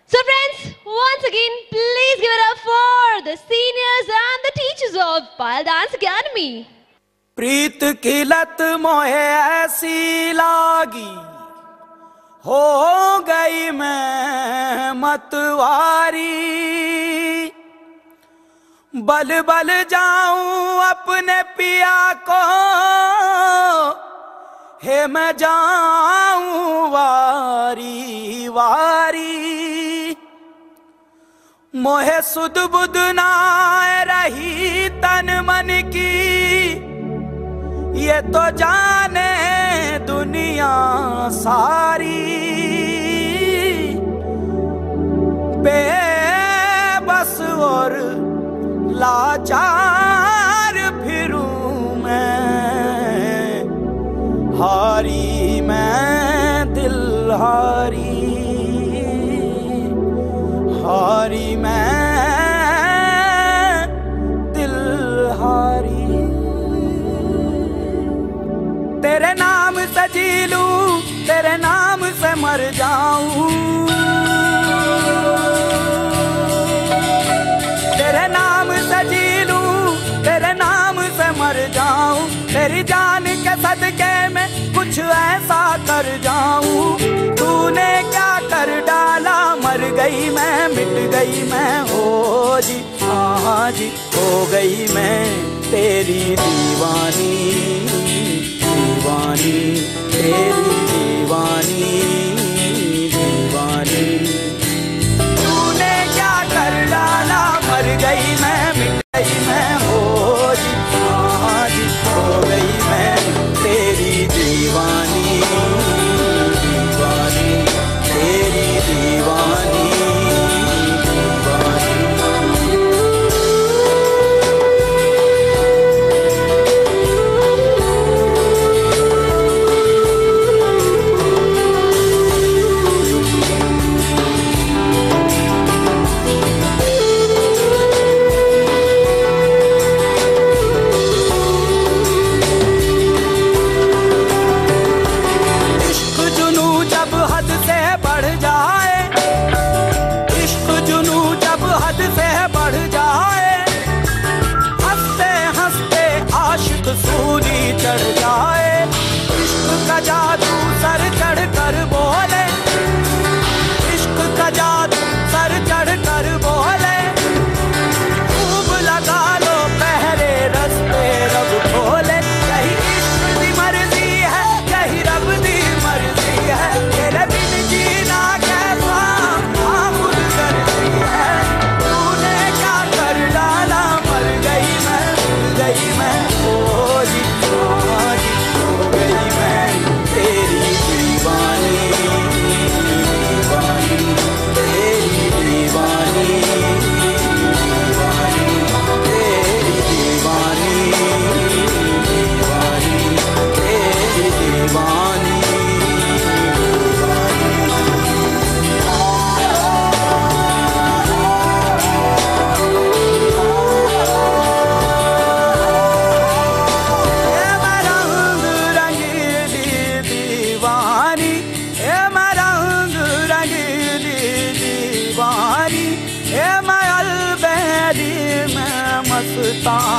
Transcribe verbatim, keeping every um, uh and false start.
So friends, once again, please give it up for the seniors and the teachers of Payal Dance Academy. प्रीत की लत मोहे ऐसी लागी, हो गई मैं मतवारी। बल बल जाऊं अपने पिया को, हे मैं जाऊं वारी वारी। मोहे सुध बुध ना रही तन मन की, ये तो जाने दुनिया सारी। बेबस और लाचार फिरूं मैं, हारी मैं दिल हारी, हारी मैं दिल हारी। तेरे नाम से जी लूं, तेरे नाम से मर जाऊं, तेरे नाम से जी लूं, तेरे नाम से मर जाऊं। तेरी जान के सदके में कुछ ऐसा कर जाऊं। तूने क्या कर डाला, मर गई मैं, मिट गई मैं, हो जी हाँ जी हो गई मैं तेरी दीवानी, दीवानी तेरी दीवानी, दीवानी। तूने क्या कर डाला, मर गई मैं, मिट गई मैं, हो जी हाँ जी हो गई मैं तेरी दीवानी, दीवानी तेरी दीवानी, दीवानी। सूली चढ़ जाए, इश्क का जादू सर चढ़ कर बोले, इश्क का जादू सर चढ़ कर बोले। खूब लगा लो पहरे रस्ते रब खोले, यही इश्क की मर्जी है, यही रब की मर्जी है। तेरे बिन जीना कैसा आखुद करती है। तूने क्या कर डाला, मर गई मैं, मर गई मैं, हो जी हाँ जी हो गई मैं तेरी दीवानी, दीवानी तेरी दीवानी, दीवानी तेरी दीवानी, दीवानी तेरी दीवानी, दीवानी। मस्तानी